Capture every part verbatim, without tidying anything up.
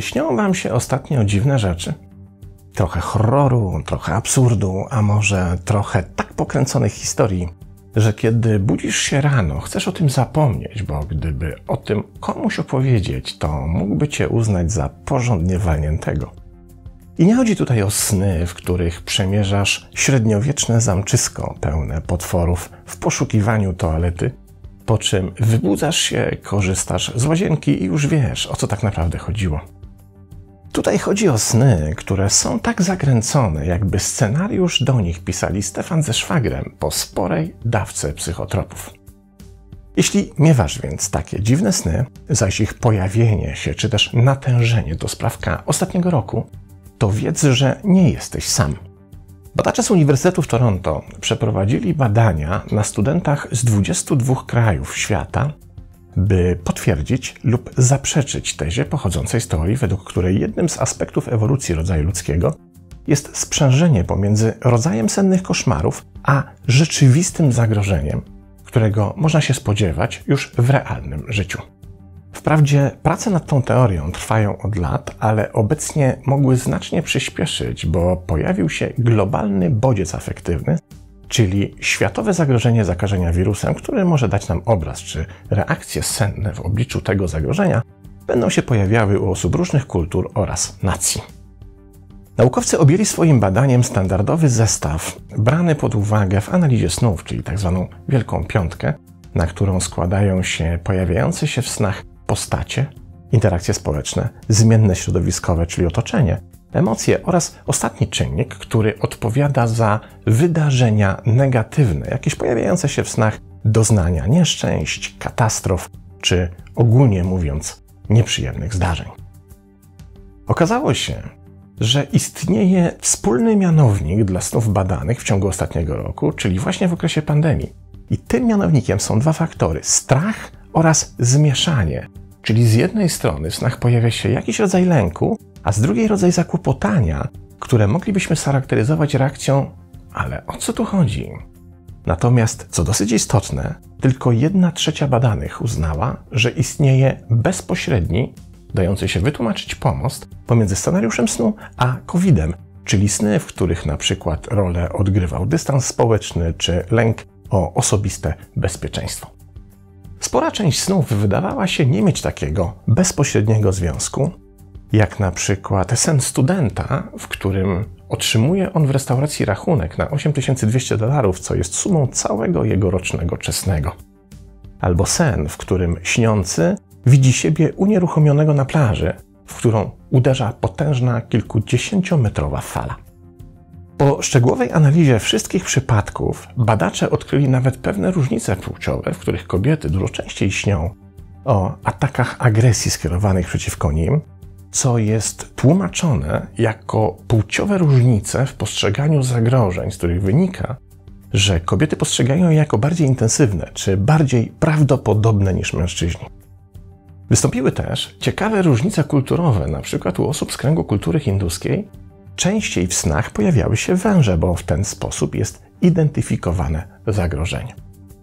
Czy śnią wam się ostatnio dziwne rzeczy? Trochę horroru, trochę absurdu, a może trochę tak pokręconych historii, że kiedy budzisz się rano, chcesz o tym zapomnieć, bo gdyby o tym komuś opowiedzieć, to mógłby cię uznać za porządnie walniętego. I nie chodzi tutaj o sny, w których przemierzasz średniowieczne zamczysko pełne potworów w poszukiwaniu toalety, po czym wybudzasz się, korzystasz z łazienki i już wiesz, o co tak naprawdę chodziło. Tutaj chodzi o sny, które są tak zakręcone, jakby scenariusz do nich pisali Stefan ze szwagrem po sporej dawce psychotropów. Jeśli miewasz więc takie dziwne sny, zaś ich pojawienie się czy też natężenie to sprawka ostatniego roku, to wiedz, że nie jesteś sam. Badacze z Uniwersytetu w Toronto przeprowadzili badania na studentach z dwudziestu dwóch krajów świata, by potwierdzić lub zaprzeczyć tezie pochodzącej z teorii, według której jednym z aspektów ewolucji rodzaju ludzkiego jest sprzężenie pomiędzy rodzajem sennych koszmarów a rzeczywistym zagrożeniem, którego można się spodziewać już w realnym życiu. Wprawdzie prace nad tą teorią trwają od lat, ale obecnie mogły znacznie przyspieszyć, bo pojawił się globalny bodziec afektywny, czyli światowe zagrożenie zakażenia wirusem, które może dać nam obraz, czy reakcje senne w obliczu tego zagrożenia będą się pojawiały u osób różnych kultur oraz nacji. Naukowcy objęli swoim badaniem standardowy zestaw brany pod uwagę w analizie snów, czyli tzw. wielką piątkę, na którą składają się pojawiające się w snach postacie, interakcje społeczne, zmienne środowiskowe, czyli otoczenie, emocje oraz ostatni czynnik, który odpowiada za wydarzenia negatywne, jakieś pojawiające się w snach doznania nieszczęść, katastrof, czy ogólnie mówiąc nieprzyjemnych zdarzeń. Okazało się, że istnieje wspólny mianownik dla snów badanych w ciągu ostatniego roku, czyli właśnie w okresie pandemii. I tym mianownikiem są dwa faktory: strach oraz zmieszanie. Czyli z jednej strony w snach pojawia się jakiś rodzaj lęku, a z drugiej rodzaj zakłopotania, które moglibyśmy scharakteryzować reakcją „ale o co tu chodzi?”. Natomiast, co dosyć istotne, tylko jedna trzecia badanych uznała, że istnieje bezpośredni, dający się wytłumaczyć pomost pomiędzy scenariuszem snu a kowidem, czyli sny, w których na przykład rolę odgrywał dystans społeczny czy lęk o osobiste bezpieczeństwo. Spora część snów wydawała się nie mieć takiego bezpośredniego związku, jak na przykład sen studenta, w którym otrzymuje on w restauracji rachunek na osiem tysięcy dwieście dolarów, co jest sumą całego jego rocznego czesnego. Albo sen, w którym śniący widzi siebie unieruchomionego na plaży, w którą uderza potężna kilkudziesięciometrowa fala. Po szczegółowej analizie wszystkich przypadków badacze odkryli nawet pewne różnice płciowe, w których kobiety dużo częściej śnią o atakach agresji skierowanych przeciwko nim, co jest tłumaczone jako płciowe różnice w postrzeganiu zagrożeń, z których wynika, że kobiety postrzegają je jako bardziej intensywne czy bardziej prawdopodobne niż mężczyźni. Wystąpiły też ciekawe różnice kulturowe, na przykład u osób z kręgu kultury hinduskiej częściej w snach pojawiały się węże, bo w ten sposób jest identyfikowane zagrożenie.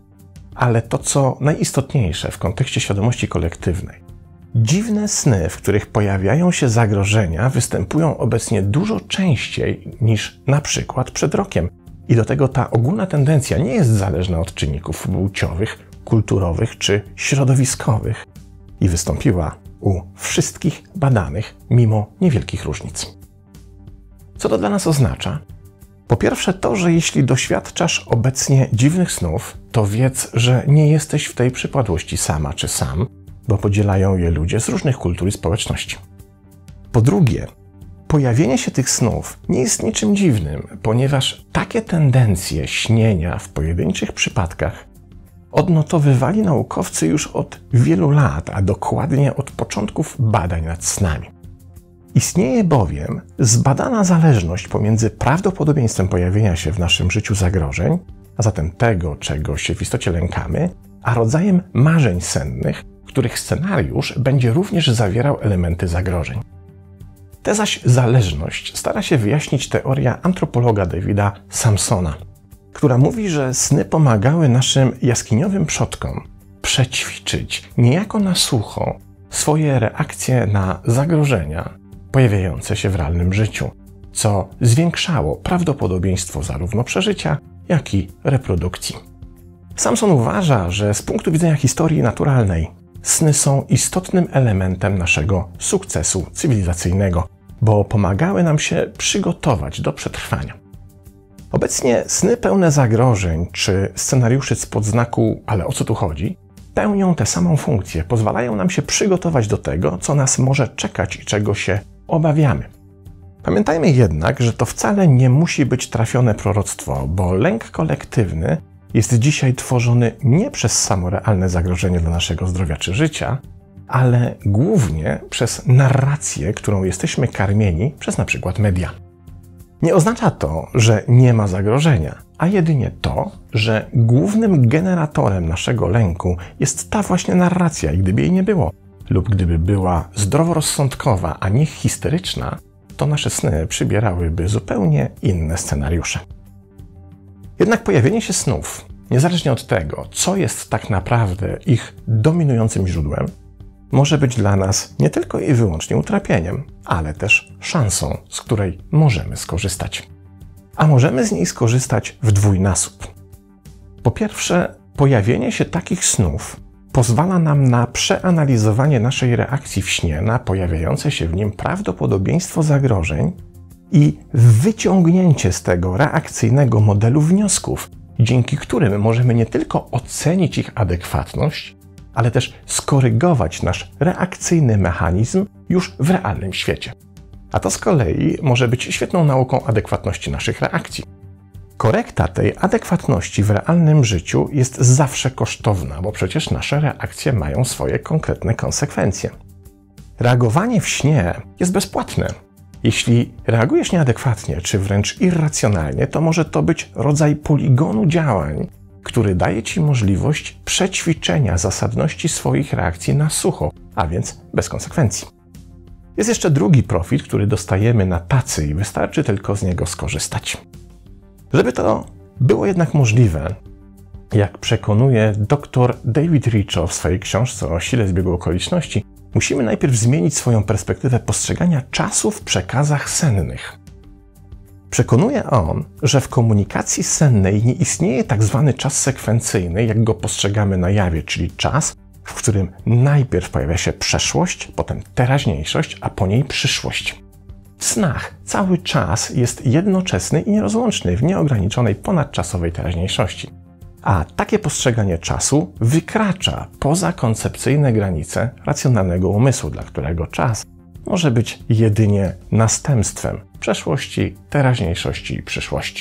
Ale to, co najistotniejsze w kontekście świadomości kolektywnej, dziwne sny, w których pojawiają się zagrożenia, występują obecnie dużo częściej niż na przykład przed rokiem. I do tego ta ogólna tendencja nie jest zależna od czynników płciowych, kulturowych czy środowiskowych i wystąpiła u wszystkich badanych mimo niewielkich różnic. Co to dla nas oznacza? Po pierwsze to, że jeśli doświadczasz obecnie dziwnych snów, to wiedz, że nie jesteś w tej przypadłości sama czy sam, bo podzielają je ludzie z różnych kultur i społeczności. Po drugie, pojawienie się tych snów nie jest niczym dziwnym, ponieważ takie tendencje śnienia w pojedynczych przypadkach odnotowywali naukowcy już od wielu lat, a dokładnie od początków badań nad snami. Istnieje bowiem zbadana zależność pomiędzy prawdopodobieństwem pojawienia się w naszym życiu zagrożeń, a zatem tego, czego się w istocie lękamy, a rodzajem marzeń sennych, których scenariusz będzie również zawierał elementy zagrożeń. Tę zaś zależność stara się wyjaśnić teoria antropologa Davida Sampsona, która mówi, że sny pomagały naszym jaskiniowym przodkom przećwiczyć niejako na sucho swoje reakcje na zagrożenia pojawiające się w realnym życiu, co zwiększało prawdopodobieństwo zarówno przeżycia, jak i reprodukcji. Samson uważa, że z punktu widzenia historii naturalnej sny są istotnym elementem naszego sukcesu cywilizacyjnego, bo pomagały nam się przygotować do przetrwania. Obecnie sny pełne zagrożeń czy scenariuszy spod znaku „ale o co tu chodzi” pełnią tę samą funkcję, pozwalają nam się przygotować do tego, co nas może czekać i czego się obawiamy. Pamiętajmy jednak, że to wcale nie musi być trafione proroctwo, bo lęk kolektywny jest dzisiaj tworzony nie przez samo realne zagrożenie dla naszego zdrowia czy życia, ale głównie przez narrację, którą jesteśmy karmieni przez na przykład media. Nie oznacza to, że nie ma zagrożenia, a jedynie to, że głównym generatorem naszego lęku jest ta właśnie narracja i gdyby jej nie było, lub gdyby była zdroworozsądkowa, a nie histeryczna, to nasze sny przybierałyby zupełnie inne scenariusze. Jednak pojawienie się snów, niezależnie od tego, co jest tak naprawdę ich dominującym źródłem, może być dla nas nie tylko i wyłącznie utrapieniem, ale też szansą, z której możemy skorzystać. A możemy z niej skorzystać w dwójnasób. Po pierwsze, pojawienie się takich snów pozwala nam na przeanalizowanie naszej reakcji w śnie na pojawiające się w nim prawdopodobieństwo zagrożeń i wyciągnięcie z tego reakcyjnego modelu wniosków, dzięki którym możemy nie tylko ocenić ich adekwatność, ale też skorygować nasz reakcyjny mechanizm już w realnym świecie. A to z kolei może być świetną nauką adekwatności naszych reakcji. Korekta tej adekwatności w realnym życiu jest zawsze kosztowna, bo przecież nasze reakcje mają swoje konkretne konsekwencje. Reagowanie w śnie jest bezpłatne. Jeśli reagujesz nieadekwatnie, czy wręcz irracjonalnie, to może to być rodzaj poligonu działań, który daje Ci możliwość przećwiczenia zasadności swoich reakcji na sucho, a więc bez konsekwencji. Jest jeszcze drugi profit, który dostajemy na tacy i wystarczy tylko z niego skorzystać. Żeby to było jednak możliwe, jak przekonuje dr David Richo w swojej książce o sile zbiegu okoliczności, musimy najpierw zmienić swoją perspektywę postrzegania czasu w przekazach sennych. Przekonuje on, że w komunikacji sennej nie istnieje tak zwany czas sekwencyjny, jak go postrzegamy na jawie, czyli czas, w którym najpierw pojawia się przeszłość, potem teraźniejszość, a po niej przyszłość. W snach cały czas jest jednoczesny i nierozłączny w nieograniczonej ponadczasowej teraźniejszości. A takie postrzeganie czasu wykracza poza koncepcyjne granice racjonalnego umysłu, dla którego czas może być jedynie następstwem przeszłości, teraźniejszości i przyszłości.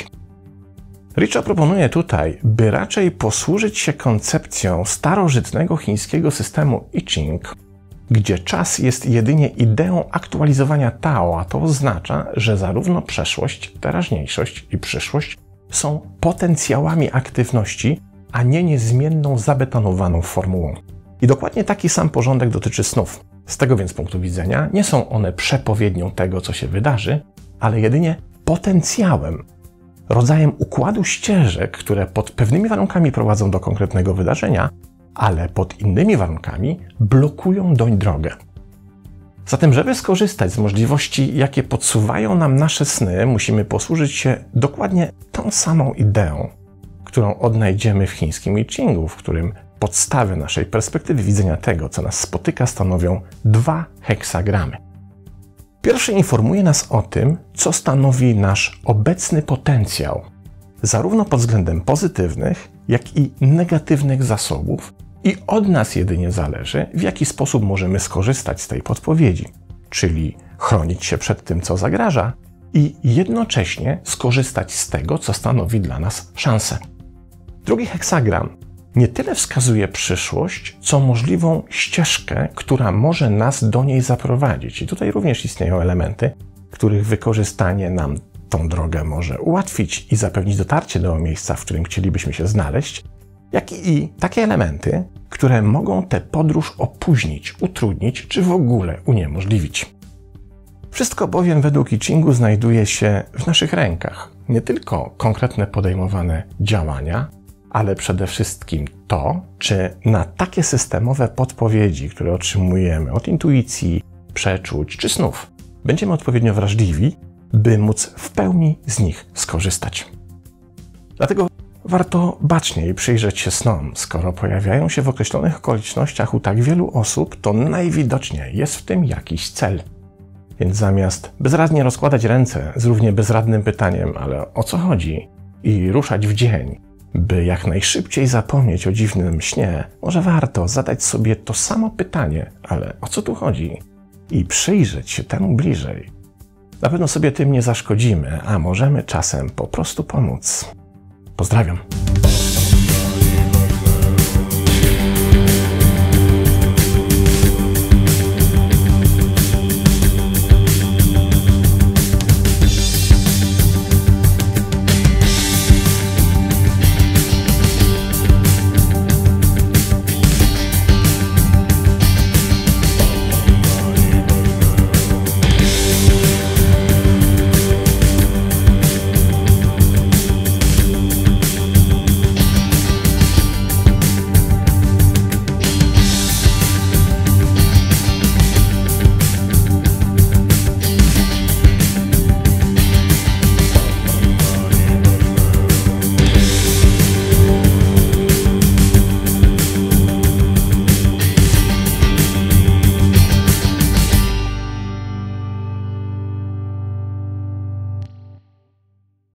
Richo proponuje tutaj, by raczej posłużyć się koncepcją starożytnego chińskiego systemu I Ching, gdzie czas jest jedynie ideą aktualizowania Tao, a to oznacza, że zarówno przeszłość, teraźniejszość i przyszłość są potencjałami aktywności, a nie niezmienną, zabetonowaną formułą. I dokładnie taki sam porządek dotyczy snów. Z tego więc punktu widzenia nie są one przepowiednią tego, co się wydarzy, ale jedynie potencjałem, rodzajem układu ścieżek, które pod pewnymi warunkami prowadzą do konkretnego wydarzenia, ale pod innymi warunkami blokują doń drogę. Zatem, żeby skorzystać z możliwości, jakie podsuwają nam nasze sny, musimy posłużyć się dokładnie tą samą ideą, którą odnajdziemy w chińskim I Chingu, w którym podstawy naszej perspektywy widzenia tego, co nas spotyka, stanowią dwa heksagramy. Pierwszy informuje nas o tym, co stanowi nasz obecny potencjał, zarówno pod względem pozytywnych, jak i negatywnych zasobów, i od nas jedynie zależy, w jaki sposób możemy skorzystać z tej podpowiedzi, czyli chronić się przed tym, co zagraża, i jednocześnie skorzystać z tego, co stanowi dla nas szansę. Drugi heksagram nie tyle wskazuje przyszłość, co możliwą ścieżkę, która może nas do niej zaprowadzić. I tutaj również istnieją elementy, których wykorzystanie nam tą drogę może ułatwić i zapewnić dotarcie do miejsca, w którym chcielibyśmy się znaleźć, jak i takie elementy, które mogą tę podróż opóźnić, utrudnić czy w ogóle uniemożliwić. Wszystko bowiem według I Chingu znajduje się w naszych rękach. Nie tylko konkretne podejmowane działania, ale przede wszystkim to, czy na takie systemowe podpowiedzi, które otrzymujemy od intuicji, przeczuć czy snów, będziemy odpowiednio wrażliwi, by móc w pełni z nich skorzystać. Dlatego warto baczniej przyjrzeć się snom. Skoro pojawiają się w określonych okolicznościach u tak wielu osób, to najwidoczniej jest w tym jakiś cel. Więc zamiast bezradnie rozkładać ręce z równie bezradnym pytaniem, ale o co chodzi, i ruszać w dzień, by jak najszybciej zapomnieć o dziwnym śnie, może warto zadać sobie to samo pytanie, ale o co tu chodzi? I przyjrzeć się temu bliżej. Na pewno sobie tym nie zaszkodzimy, a możemy czasem po prostu pomóc. Pozdrawiam.